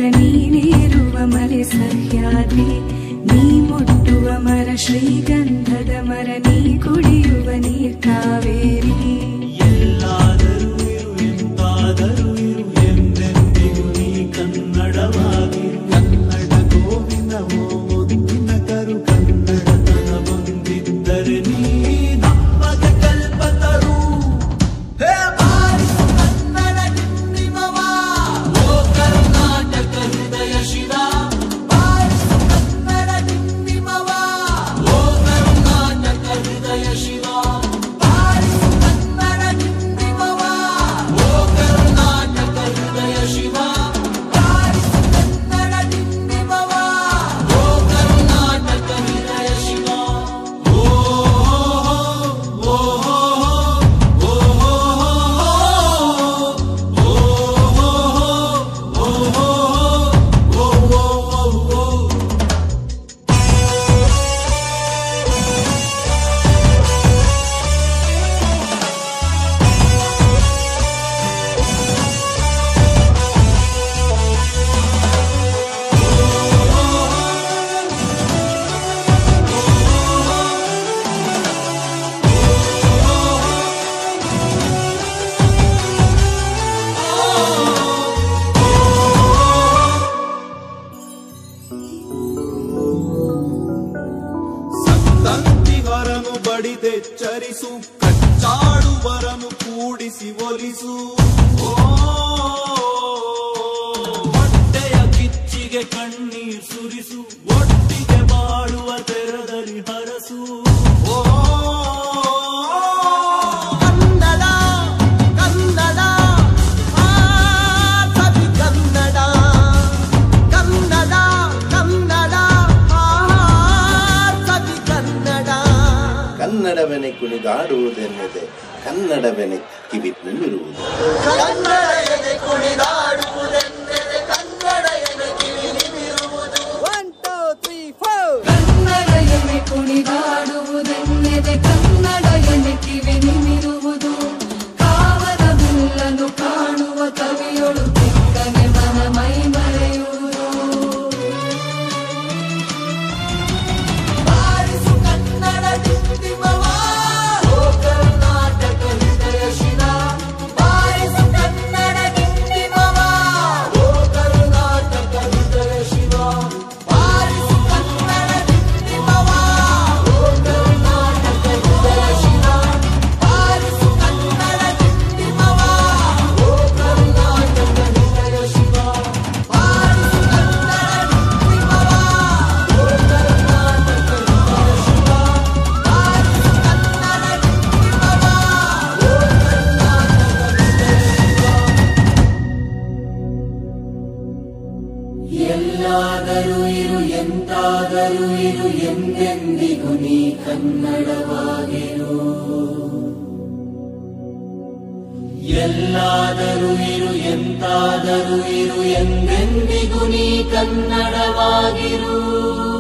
ನೀನಿರುವ ಮಲೆ ಸಹ್ಯಾದ್ರಿ, ನೀ ಮುಟ್ಟುವ ಮರ ಶ್ರೀಗಂಧದ ಮರ, ನೀ ಕುಡಿಯುವ ನೀರ್ ಕಾವೇರಿ. ಎಲ್ಲಾದರೂ ಇರು ಎಂತಾದರೂ ಇರು ಎಂದೆಂದಿಗೂ ನೀ ಕನ್ನಡವಾಗಿ. ಕನ್ನಡ ಗೋವಿಂದವೋ ಮುದ್ದಿನ ಕರು, ಕನ್ನಡತನ ಬಂದಿದ್ದರೆ ನೀ ನಮಗೆ ಕಲ್ಪತರು. ಹೇ ಬಾರಿಸು ಕನ್ನಡ ಡಿಂಡಿಮವ, ಓ ಕರ್ನಾಟಕ ಹೃದಯ ಶಿವ. ಬಾರಿಸು ಕನ್ನಡ ಡಿಂಡಿಮವ, ಓ ಕರ್ನಾಟಕ ಹೃದಯ ಶಿವ. ಬಾರಿಸು ಕನ್ನಡ ಡಿಂಡಿಮವ, ಓ ಕರ್ನಾಟಕ ಹೃದಯ ಶಿವ. ಬಾರಿಸು ಕನ್ನಡ ಡಿಂಡಿಮವ, ಓ ಕರ್ನಾಟಕ ಹೃದಯ ಶಿವ. ಓ ಓ ಓ ಸಂತಂತಿಗರನು ಬಡಿದೆಚ್ಚರಿಸು, ಕಚ್ಚಾಡುವರನು ಕೂಡಿಸಿ ಒಲಿಸು. ಓ ಹೊಟ್ಟೆಯ ಕಿಚ್ಚಿಗೆ ಕಣ್ಣೀರ್ ಸುರಿಸು, ಒಟ್ಟಿಗೆ ಬಾಳುವ ತೆರದಲ್ಲಿ ಹರಸು. ಓ ಕನ್ನಡ ಕನ್ನಡ ಆ ಕವಿ ಕನ್ನಡ, ಕನ್ನಡ ಕನ್ನಡ ಆ ಕವಿ ಕನ್ನಡ. ಕನ್ನಡವೆನೆ ಕುಣಿದಾಡುವುದೆನ್ನದೆ ಕನ್ನಡವೆನೆ ಕಿವಿ ನಿಮಿರುವುದು. ಕನ್ನಡ ಎದೆ ಕುಣಿದಾಡುವುದೆಂದರೆ ಕನ್ನಡ ಎದೆ ಕಿವಿ ನಿಮಿರುವುದು. 1 2 3 4 ಕನ್ನಡ ಎನೆ ಕುಣಿದಾಡುವುದೆನ್ನದೆ ಕನ್ನಡ ಎನೆ ಕಿವಿ ನಿಮಿರುವುದು. ಕಾವದ ಬಿಲ್ಲನ್ನು ಕಾಣುವ ಕವಿಯೊಳು ತಿಕ್ಕನೆ ಮನ ಮೈ ಮರೆಯುವುದು. ಬಾರಿಸು ಕನ್ನಡ ಡಿಂಡಿಮವ, ಓ ಕರ್ನಾಟಕ ಹೃದಯ ಶಿವ. ಬಾರಿಸು ಕನ್ನಡ ಡಿಂಡಿಮವ, ಓ ಕರ್ನಾಟಕ ಹೃದಯ ಶಿವ. ಬಾರಿಸು ಕನ್ನಡ ಡಿಂಡಿಮವ, ಓ ಕರ್ನಾಟಕ ಹೃದಯ ಶಿವ. ಬಾರಿಸು ಕನ್ನಡ ಡಿಂಡಿಮವ, ಓ ಕರ್ನಾಟಕ ಹೃದಯ ಶಿವ. ಬಾರಿಸು ಕನ್ನಡ ಡಿಂಡಿಮವ, ಓ ಕರ್ನಾಟಕ ಹೃದಯ ಶಿವ. ಬಾರಿಸು ಕನ್ನಡ ಡಿಂಡಿಮವ, ಓ ಎಲ್ಲಾದರೂ ಇರು ಎಂತಾದರೂ ಇರು ಎಂದೆಂದಿಗೂ ನೀ ಕನ್ನಡವಾಗಿರು. ಎಲ್ಲಾದರೂ ಇರು ಎಂತಾದರೂ ಇರು ಎಂದೆಂದಿಗೂ ನೀ ಕನ್ನಡವಾಗಿರು.